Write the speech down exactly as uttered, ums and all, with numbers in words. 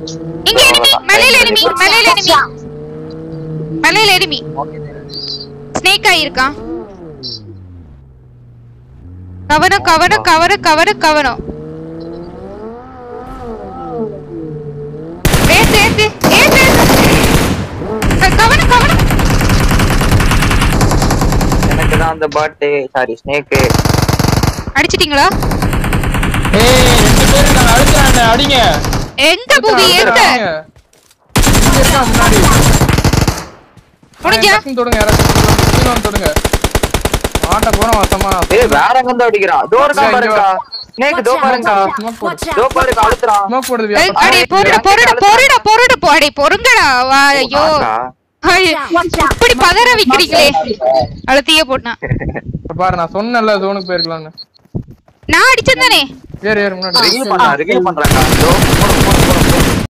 இங்க எனிமி மலையில எனிமி மலையில எனிமி மலையில எனிமி ஸ்னேக் ஆயிருக்கான் கவனம் கவனம் கவனம் கவனம் கவனம் ஏத்து ஏத்து ஏத்து கவனம் கவனம் எனக்கு தான் அந்த பாட் சாரி ஸ்னேக் அடிச்சிட்டீங்களா ஏய் ரெண்டு பேர் நான் அடிச்சறானே அடிங்க எங்க புவி எங்க இங்க இருக்கா முன்னாடி முடிஞ்சா தொடுங்க யாராச்சும் தொடுங்க ஆட்ட போறோம் வசமா ஏய் வேற எங்க வந்து அடிக்குறான் டோர் தான் பாருங்க ஸ்னேக் டோர் பாருங்க டோர் பாருங்க அழுத்துறான் ஸ்மோக் போடுது அடி போறட போறட போறட போறட போடி பொறுங்கடா ஐயோ இப்படி பதற விக்கிறீங்களே அழுத்தியே போட்னா பாரு நான் சொன்னேன்ல ஜோனுக்கு போயிருக்கலாம்னு நான் அடிச்சேன் தானே ஏறு ஏறு முன்னாடி ரிகீல் பண்றா ரிகீல் பண்றாங்க டோ போடு போடு போடு